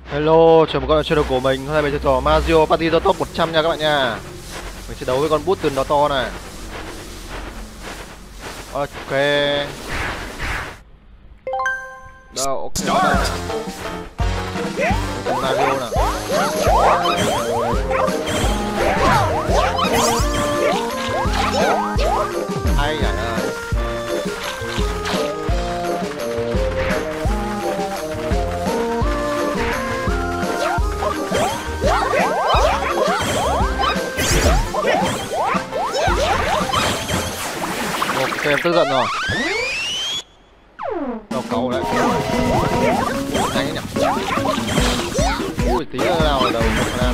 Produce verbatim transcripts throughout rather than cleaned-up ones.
Hello, chào mừng các bạn channel của mình. Hôm nay mình chơi trò Mario Party do top một trăm nha các bạn nha. Mình sẽ đấu với con bút từ nó to này. Ok. Đâu, ok. Con Mario nào. Ai nhỉ ơi. Ok, em tức giận rồi. Đâu cậu đấy. Nhanh nhỉ. Ui, tí nữa nào ở đầu một làm.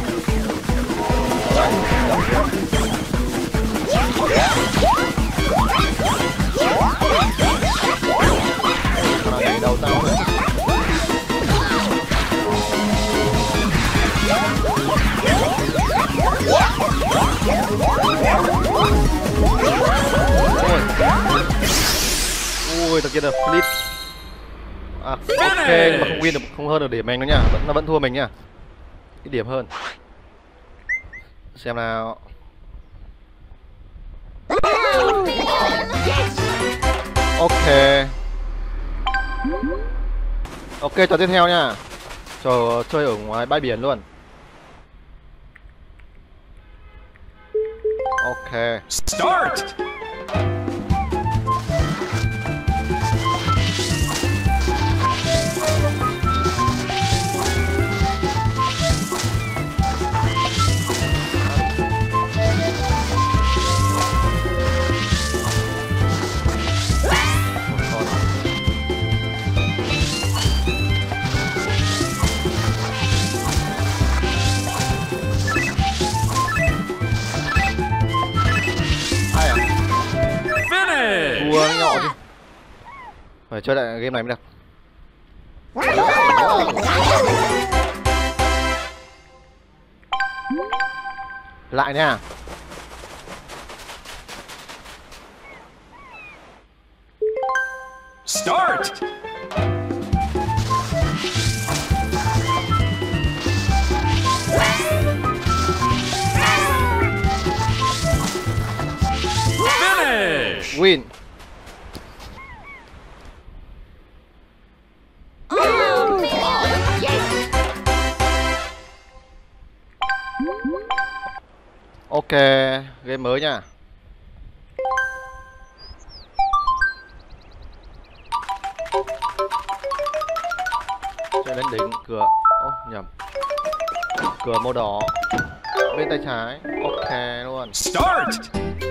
Nào nhảy đầu tao rồi. Ui, thật kia là flip. À, ok, nhưng mà không win được, không hơn được điểm mình nữa nha, vẫn nó vẫn thua mình nha. Cái điểm hơn. Xem nào. Ok. Ok, trò tiếp theo nha. Trò chơi ở ngoài bãi biển luôn. Ok. Start. Thua nhỏ chứ. Phải chơi lại game này mới được. Lại nha. Start. Finish. Win. Ok, game mới nha. Chạy lên đỉnh cửa. Ô, oh, nhầm. Cửa màu đỏ. Bên tay trái. Ok luôn. Start.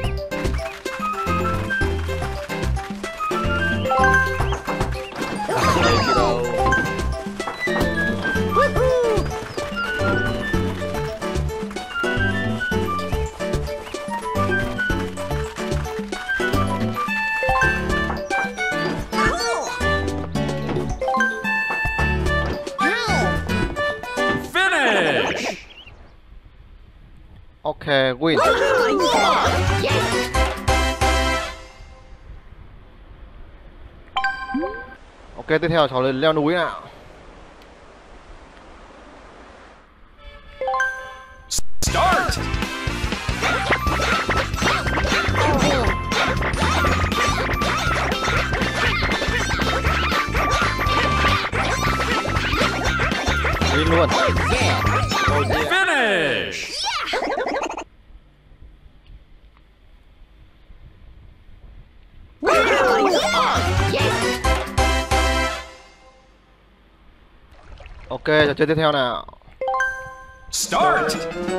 Ok, win. Ok, tiếp theo cháu lên leo núi nào. Start. Win luôn. Finish. Ok, trò chơi tiếp theo nào. Start.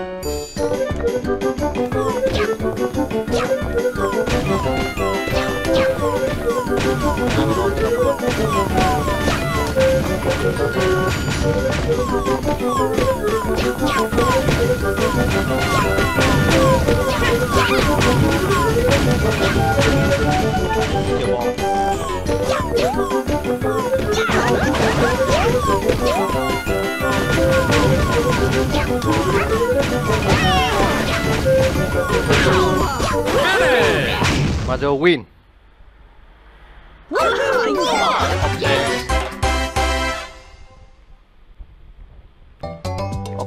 Mario win.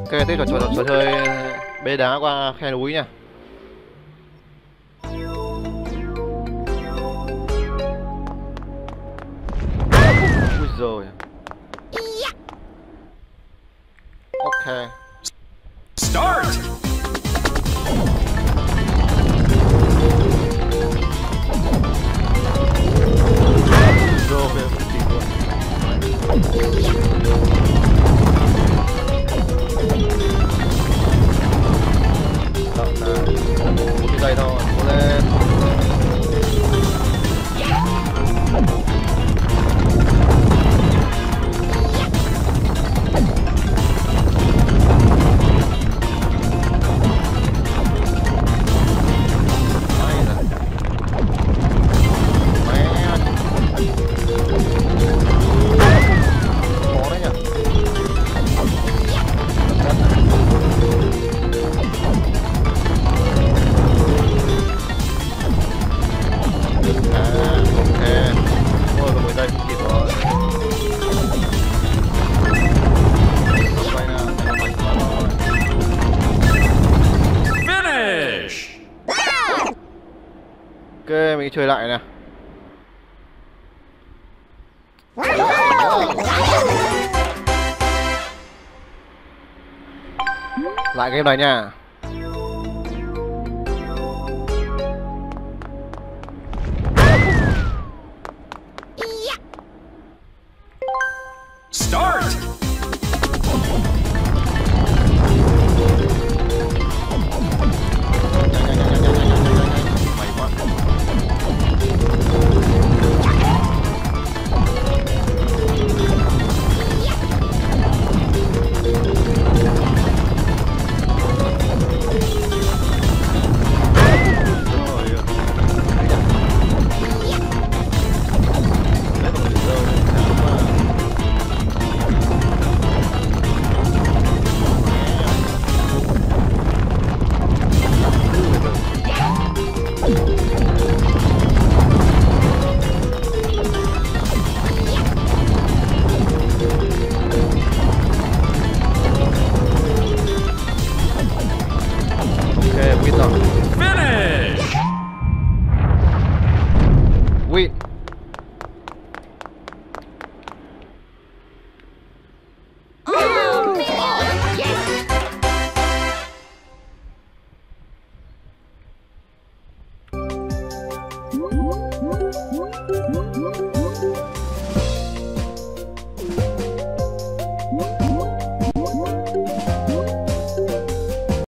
Ok, tiếp trò trò trò chơi bê đá qua khe núi nha. Ui rồi. Ok. Start. Rồi, xịn luôn. Chọn là bốn mươi giây thôi, cố lên. Ok, mình chơi lại nè. Lại game này nha.